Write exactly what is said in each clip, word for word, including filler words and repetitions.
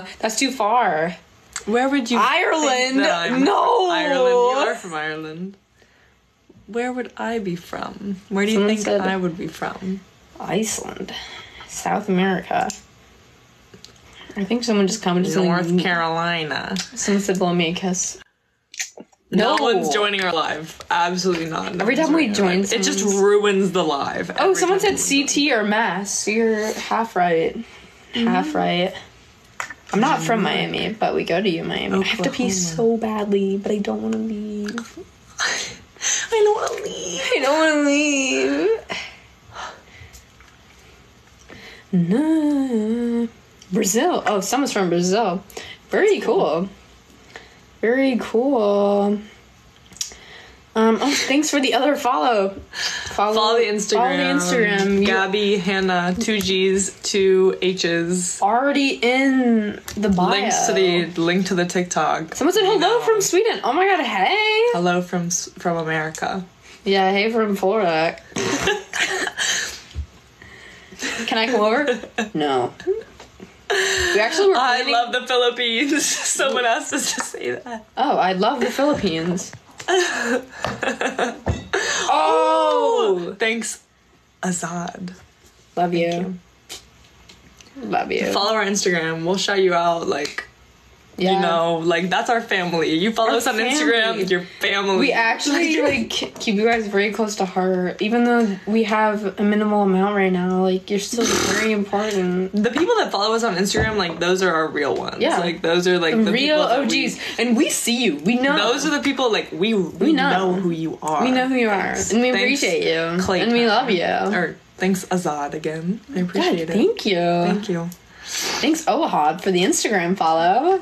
That's too far. Where would you Ireland? No! Ireland. You are from Ireland. Where would I be from? Where do you Someone think said- I would be from? Iceland. South America. I think someone just commented North something. Carolina. Someone said, blow me a kiss. No No. one's joining our live. Absolutely not. No Every one's time we joining our join live. It just someone's- ruins the live. Oh, Every someone time said we C T or Mass. You're half right. Half right. I'm not from Miami, but we go to you, Miami. I have to pee Oklahoma. so badly, but I don't want to leave. I don't want to leave. I don't want to leave. No. Brazil. Oh, someone's from Brazil. Very cool. Very cool. Um, oh, thanks for the other follow. Follow, Follow the Instagram. Follow the Instagram. You Gabby, Hannah, two G's, two H's. already in the bio. Links to the link to the TikTok. Someone said hello No. from Sweden. Oh my god, hey. Hello from S- from America. Yeah, hey from Florida. Can I come over? No. We actually were I planning- love the Philippines. Someone asked us to say that. Oh, I love the Philippines. Oh! Thanks, Azad. Love you. you. Love you. Follow our Instagram. We'll shout you out. Like, Yeah. you know, like that's our family. You follow Our us on family. Instagram, your family. We actually like keep you guys very close to heart, even though we have a minimal amount right now. Like you're still very important. The people that follow us on Instagram, like those are our real ones. Yeah. Like those are like the Real people that O Gs, we- and we see you. We know. Those are the people like we we, know. know. who you are. we know who you are, Thanks. and we Thanks, appreciate you, Clayton. and we love you. Or thanks Azad again. I God, appreciate it. thank you. Thank you. Thanks, Ohad, for the Instagram follow.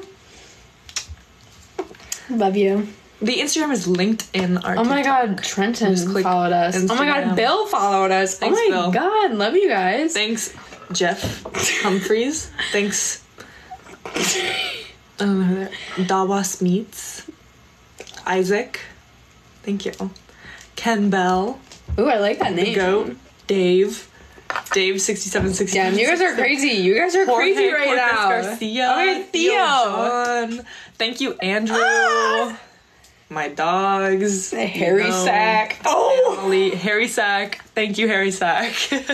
Love you. The Instagram is linked in our. Oh my TikTok. god, Trenton Just click followed us. Oh my god, Instagram. Bill followed us. Thanks, oh my Bill. god, love you guys. Thanks, Jeff Humphreys. Thanks. I don't know who that. Dawas Meets. Isaac. Thank you. Ken Bell. Ooh, I like that The name. Goat. Dave. Dave sixty-seven sixty-seven. Damn, you guys are crazy. You guys are Jorge crazy right Cortez now. Garcia. Oh my god, Theo. John. Thank you, Andrew. Ah. My dogs. The Harry you know, Sack. Oh! Emily. Harry Sack. Thank you, Harry Sack. Thank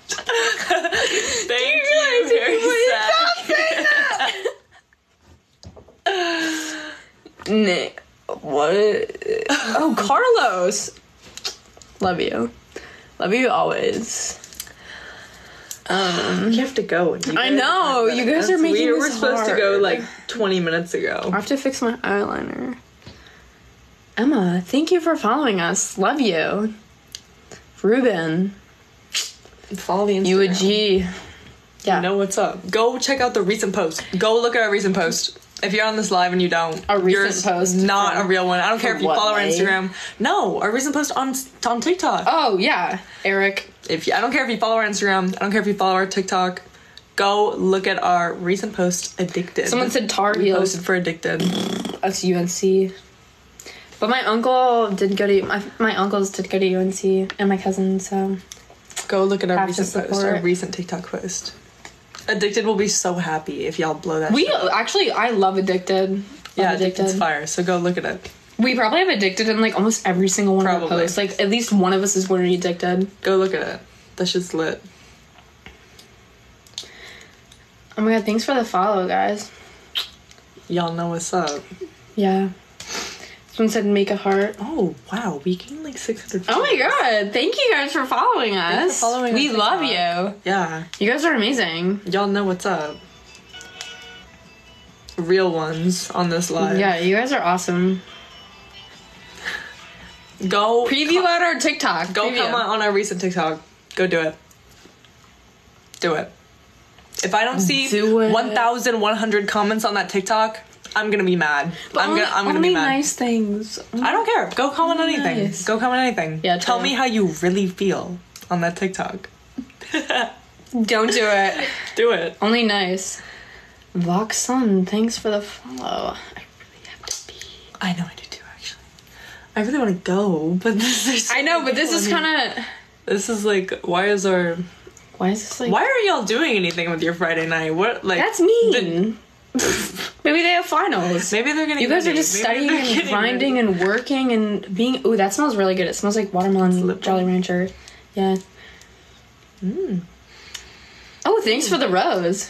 you, Harry Sack. Nick. What? Oh, Carlos. Love you. Love you always. Um, You have to go. You I guys know, have you guys are minutes. making We were this supposed to go hard. like twenty minutes ago. I have to fix my eyeliner. Emma, thank you for following us. Love you. Ruben. Follow the Instagram. U A G. Yeah. You know what's up. Go check out the recent post. Go look at our recent post. If you're on this live and you don't, A recent you're post not from- a real one. I don't care from if you what follow our day? Instagram. No, our recent post on on TikTok. Oh, yeah. Eric. If you, I don't care if you follow our Instagram. I don't care if you follow our TikTok. Go look at our recent post. Addicted. Someone said Tar We Heels. posted for Addicted. That's U N C. But my uncle did go to my my uncles did go to U N C and my cousin, so Go look at our Have to recent post. support. Our recent TikTok post. Addicted will be so happy if y'all blow that. we shit up. actually I love Addicted. Love yeah, Addicted's fire. So go look at it. We probably have Addicted in like almost every single one of our Probably. posts. Like at least one of us is wearing Addicted. Go look at it. That shit's lit. Oh my god, thanks for the follow, guys. Y'all know what's up. Yeah. Someone said make a heart. Oh wow, we gained like six hundred. Oh my god, thank you guys for following us. Thanks for following we us, love TikTok. you. Yeah, You guys are amazing. y'all know what's up. Real ones on this live. Yeah, you guys are awesome. Go Preview out our TikTok. Go Preview. comment on our recent TikTok. Go do it. Do it. If I don't see Do it. one thousand one hundred comments on that TikTok, I'm gonna be mad. I'm Only- gonna I'm gonna only be mad. nice things. I don't care. Go comment Only anything. nice. Go comment anything. Yeah, Tell true. me how you really feel on that TikTok. Don't do it. Do it. Only nice. Vox Sun, thanks for the follow. I really have to pee. I know I do too, actually. I really want to go, but this is. I know, but this is kind of. This is like, why is our? Why is this like? Why are y'all doing anything with your Friday night? What like? That's mean. the- Maybe they have finals. Maybe they're gonna. You guys are just studying and grinding and working and being. Ooh, that smells really good. It smells like watermelon Jolly Rancher. Yeah. Mm. Oh, thanks for the rose.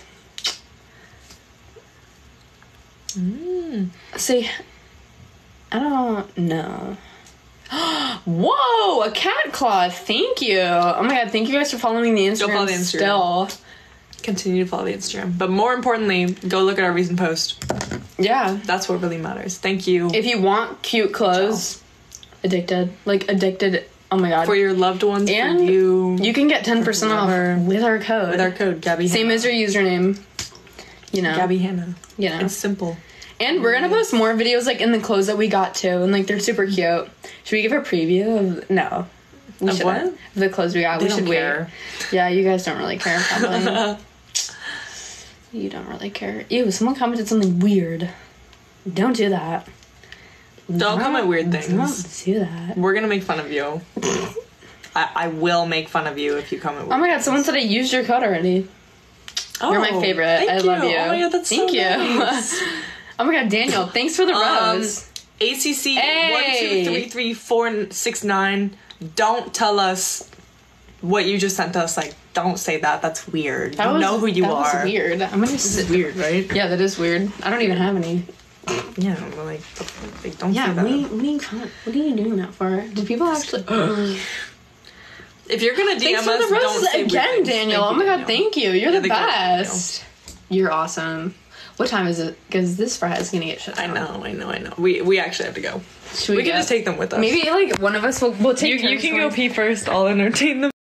Mm. See, I don't know. Whoa, a cat claw. Thank you. Oh my god, thank you guys for following the Instagram. Go follow the Instagram. Still. Continue to follow the Instagram. But more importantly, go look at our recent post. Yeah. That's what really matters. Thank you. If you want cute clothes, Ciao. Addicted. Like, addicted. Oh my god. For your loved ones, and for you. You can get ten percent off with our code. With our code, Gabby Same Hannah. as your username. You know. Gabby Hannah. You know. It's simple. And we're gonna post more videos, like, in the clothes that we got, too. And, like, they're super cute. Should we give a preview of... No. We of what? Of the clothes we got. They we should don't care. wait. Yeah, you guys don't really care, probably. You don't really care. Ew, someone commented something weird. Don't do that. Don't, don't comment weird things. Don't do that. We're gonna make fun of you. I, I will make fun of you if you comment weird Oh my god, things. someone said I used your code already. Oh, You're my favorite. I you. love you. Oh my god, that's thank so you. Nice. Oh my god, Daniel, thanks for the um, rose. A C C hey. one two three three four six nine. Don't tell us what you just sent us. Like, don't say that. That's weird. That you was, know who you that are. That was weird. I'm gonna sit. Weird, right? Yeah, that is weird. I don't even have any. Yeah, but like, like don't yeah, say that. what are, you, what, are you, what are you doing that for? Do people actually... If you're gonna D M Thanks us, for the roses don't say again, weird things. Daniel. Thank Oh my you, god, Daniel. thank you. You're, You're the, the best. You're awesome. What time is it? Because this frat is gonna get shut I down. know, I know, I know. We we actually have to go. Should we We can go? just take them with us. Maybe like one of us will. We'll take. You, you turns can going. go pee first. I'll entertain them.